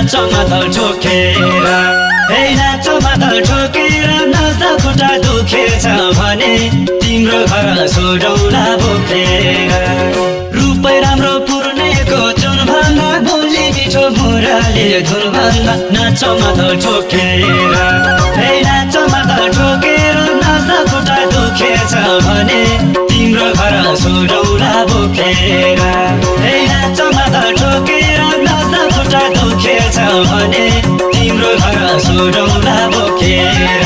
नाच मादल ठोकेर हे नाच मादल ठोकेर नाच्दा खुट्टा दुखेछ भने तिम्रो घर सोडौला बोकेर रूपै राम्रो पुर्नेको जुन भन्दा बोली मिठो मुराले धुन भन्दा नाच मादल ठोकेर हे नाच मादल ठोकेर नाच्दा खुट्टा दुखेछ भने तिम्रो घर सोडौला बोकेर हे नाच मादल ठोकेर नाच्दा खुट्टा दुखेछ भने तिम्रो घर सोडौला बोकेर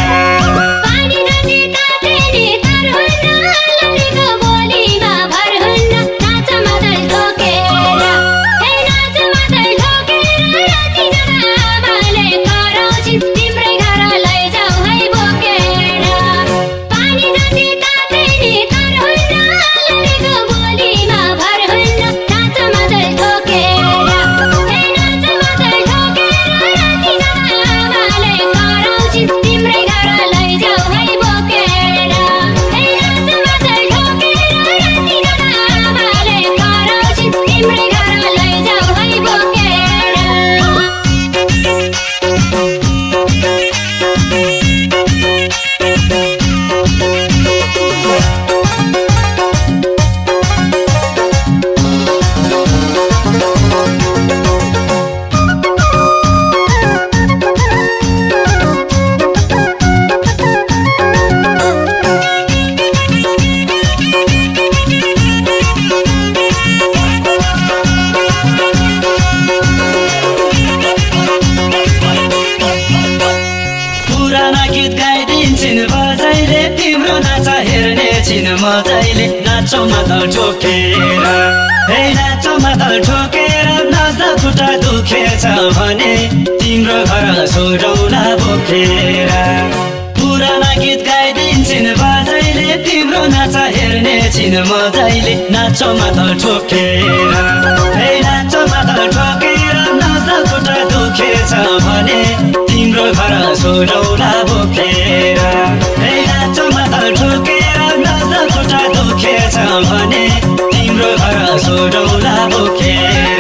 मजाले नाच मादल ठोकेर हे नाच मादल ठोकेर नाच्दा खुट्टा दुखेछ भने तिम्रो घर सोडौला बोकेर पुराना गीत गाइदिन्छन् बाजैले तिम्रो नाच हेर्ने छिन् मजाले नाच मादल ठोकेर हे नाच मादल ठोकेर नाच्दा खुट्टा दुखेछ भने तिम्रो घर सोडौला बोकेर हे नाच मादल ठोकेर खुट्टा दुखेछ भने तिम्रो घर सोडौला बोकेर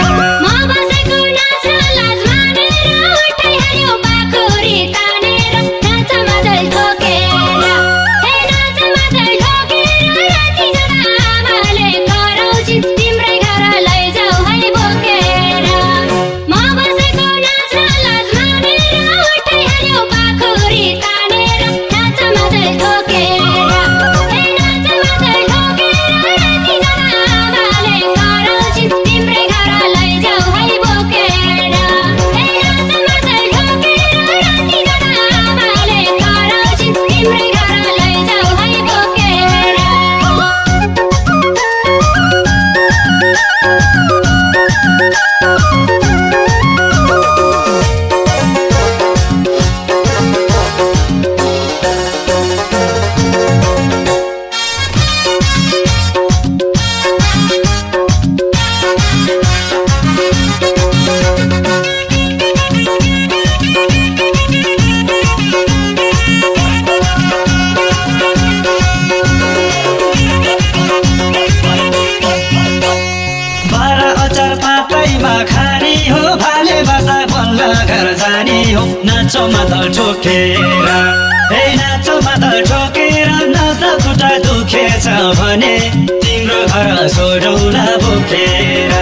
नाच मादल ठोकेर हे नाच मादल ठोकेर नाच्दा खुट्टा दुखेछ भने तिम्रो घर सोडौला बोकेर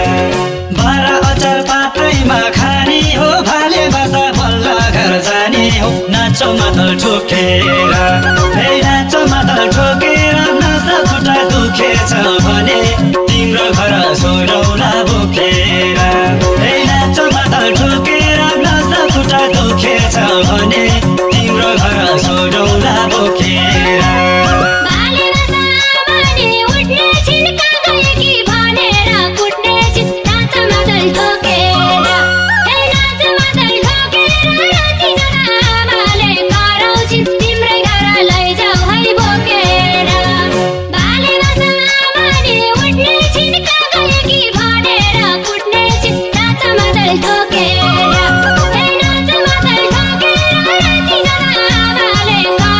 बारा अचार पातैमा खानी हो भाले बाजा बल्ल घर जाने हो नाच मादल ठोकेर हे नाच मादल ठोकेर नाच्दा खुट्टा दुखेछ भने तिम्रो घर सोडौला बोकेर हे नाच मादल ठोकेर नाच्दा खुट्टा दुखेछ भने तिम्रो घर सोडौला बोकेर ठोकेर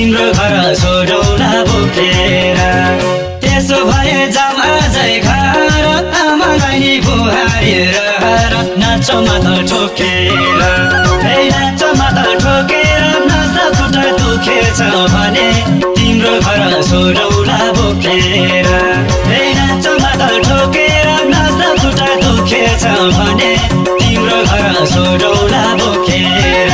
तिम्रो घर सोडौला बोकेर त्यसो भए जाम आजै घर आमालाई नि बुहारेर नाचो मादल ठोकेर हे नाचो मादल ठोकेर नाच्दा खुट्टा दुखेछ भने तिम्रो घर सोडौला बोकेर हे नाचो मादल ठोकेर नाच्दा खुट्टा दुखेछ भने तिम्रो घर सोडौला बोकेर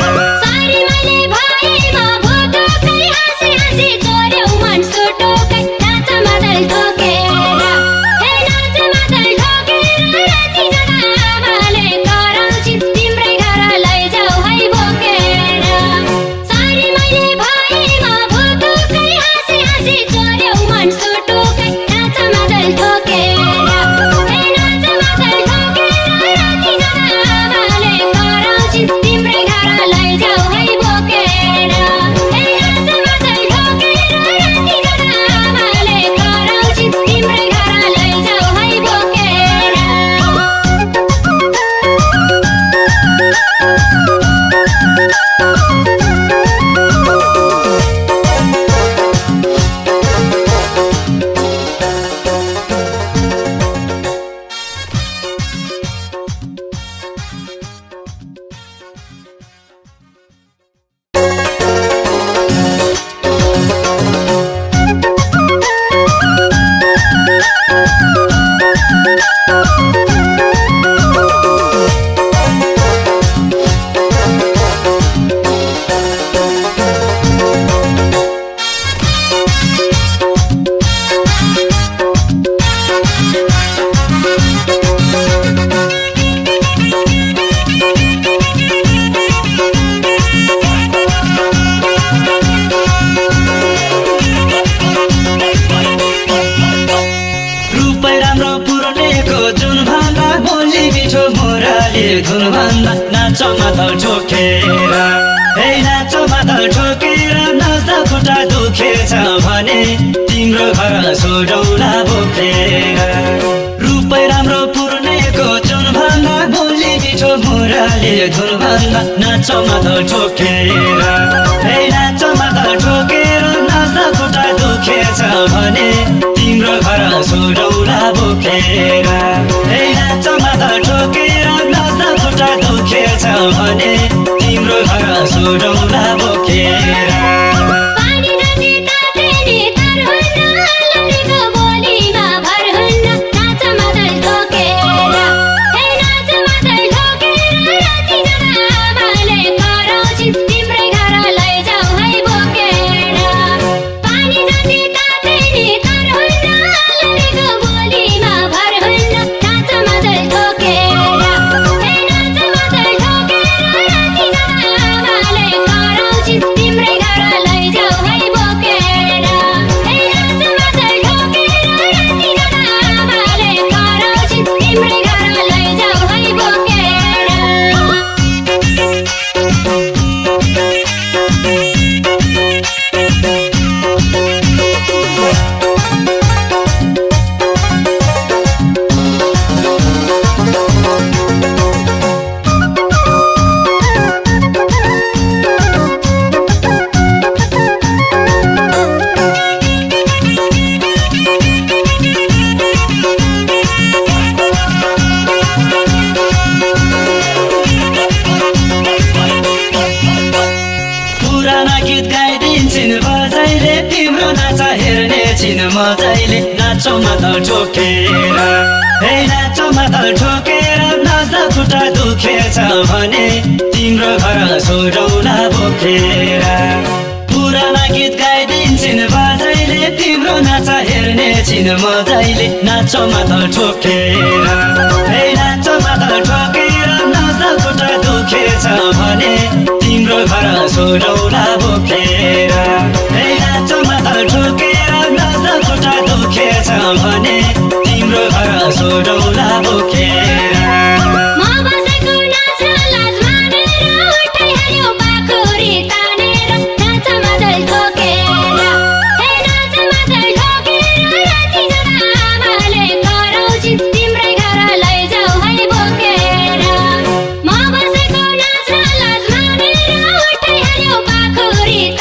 नाचो मादल ठोकेर हे नाचो मादल ठोकेर नाच्दा खुट्टा दुखेछ भने तिम्रो घर सोडौला बोकेर रूपै राम्रो पुर्नेको जुन भन्दा बोली मिठो मुराले धुन भन्दा नाचो मादल ठोकेर हे नाचो मादल ठोकेर नाच्दा खुट्टा दुखेछ भने तिम्रो घर सोडौला बोकेर हे नाचो मादल ठोकेर नाच्दा खुट्टा दुखेछ भने तिम्रो घर सोडौला बोकेर मजाले नाचो मादल ठोकेर हे नाचो मादल ठोकेर नाच्दा खुट्टा दुखेछ भने तिम्रो घर सोडौला बोकेर पुराना गीत गाइदिन्छन् बाजैले तिम्रो नाच हेर्ने छिन् मजाले नाचो मादल ठोकेर हे नाचो मादल ठोकेर नाच्दा खुट्टा दुखेछ भने तिम्रो घर सोडौला बोकेर हे नाचो मादल ठोकेर नाच्दा खुट्टा दुखेछ भने तिम्रो घर सोडौला बोकेर Sorry.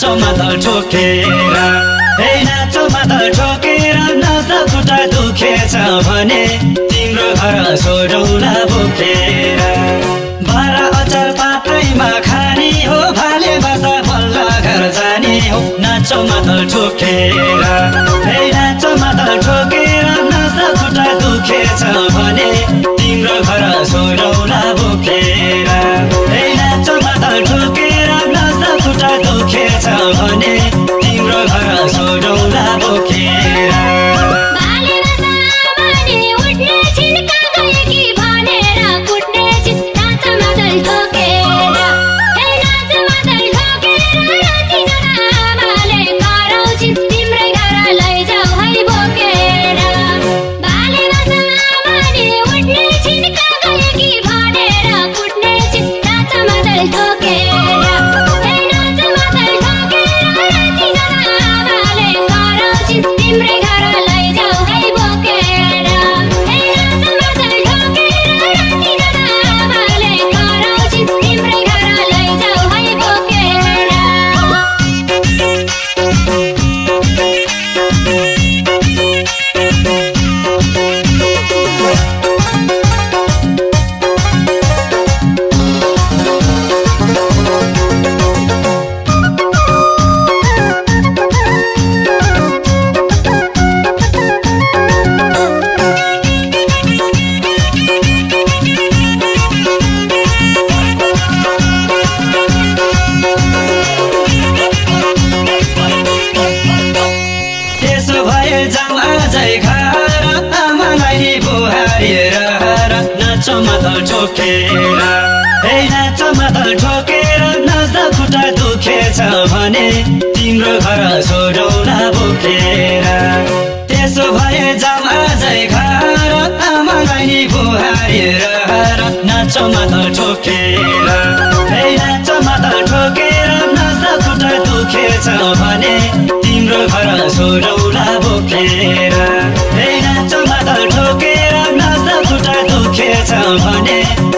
नाचो मादल ठोकेर हे नाचो मादल ठोकेर नाच्दा खुट्टा दुखेछ भने तिम्रो घर सोडौला बोकेर 12 अचार पातैमा खाने हो भाले बाता बल्ल घर जाने हो नाचो मादल ठोकेर हे नाचो मादल ठोकेर नाच्दा खुट्टा दुखेछ भने तिम्रो घर सोडौला बोकेर हे नाचो मादल ठोकेर नाच्दा खुट्टा दुखेछ भने तिम्रो घर सोडौला बोकेर नाचो मादल ठोकेर हे नाचो मादल ठोकेर नाच्दा खुट्टा दुखेछ भने तिम्रो घर सोडौला बोकेर त्यसो भए जाम आजै घर आमालाई नि बुहारेर नाचो मादल ठोकेर हे नाचो मादल ठोकेर नाच्दा खुट्टा दुखेछ भने तिम्रो घर सोडौला बोकेर हे नाचो मादल ठोकेर नाच्दा खुट्टा दुखेछ भने